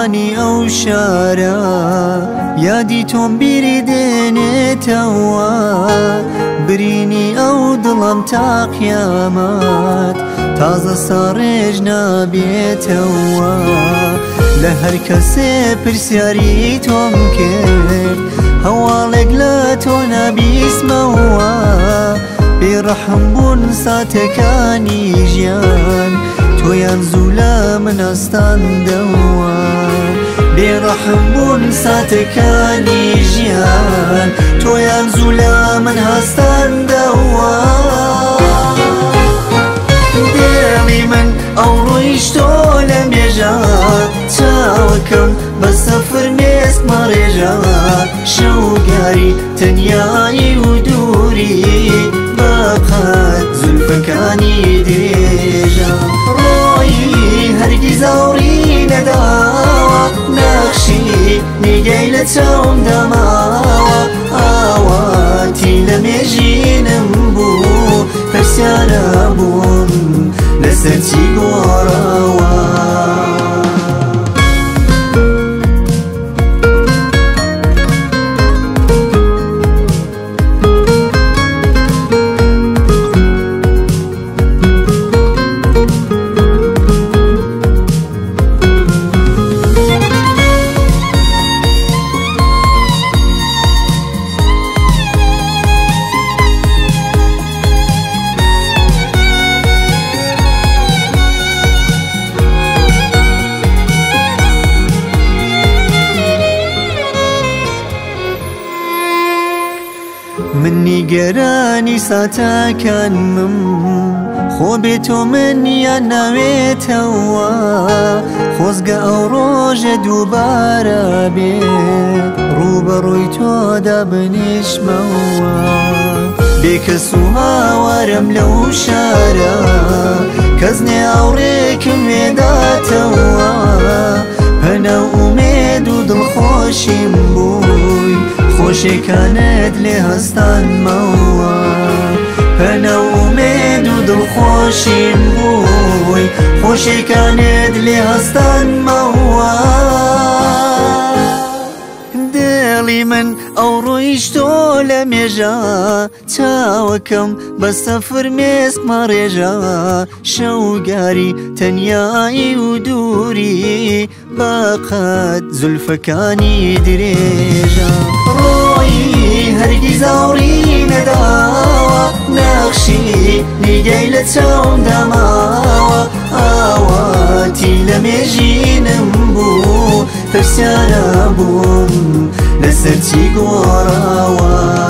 جوانی ئەو شارە یادی تۆم بیری دێنێتەوە برینی ئەو دڵم تا قیامەت تازە ساڕێژ نابێتەوە لە هەر کەسێ پرسیاری تۆم کرد هەواڵێک لە تۆ نابیستمەوە بێڕەحم بوون ساتەکانی ژیان تۆیان زوو لە من ئەستاندەوە بێڕەحم بوون ساتەکانی ژیان تۆیان زوو لە من هەستاندەوە دێڵی من ئەو ڕۆیشتۆ لە مێژە چاوەکەم بە سەفر نێستمە ڕێژە شەوگاری تەنیایی و دووری بەقەت زولفەکانی درێژە ڕۆیی هەرگیز ئاوڕی نەداوە نەخشی نیگەی لە چاوم دەماوە ئاواتی لە مێژینم بوو پرسیارە بووم لەسەر چی گۆڕاوە من نیگەرانی ساتەکانمم خۆ بێ تۆ منیان ناوێتەوە خۆزگە ئەو ڕۆژە دووبارە بێت ڕووبەڕووی تۆدا بنیشمەوە بێکەس و هاوارم لەو شارە کەس نێ ئاوڕێکم وێداتەوە پەنە ئومێد و دڵخۆشیم بووی خۆشیەکانت لێ هەستانمەوە پەنە ئومێد و دڵخۆشیم بووی خۆشیەکانت لێ هەستانمەوە دڵی من ئەو ڕۆیشتۆ لە مێژە چاوەکەم بە سەفر مێسکمە ڕێژە شەوگاری تەنیایی و دووری بەقەت زولفەکانی درێژە ڕۆیی هەرگیز ئاوڕی نەداوە نەخشی نیگەی لە چاوم دەماوە ئاواتی لە مێژینم بوو پرسیارە بووم لەسەر چی گۆڕاوە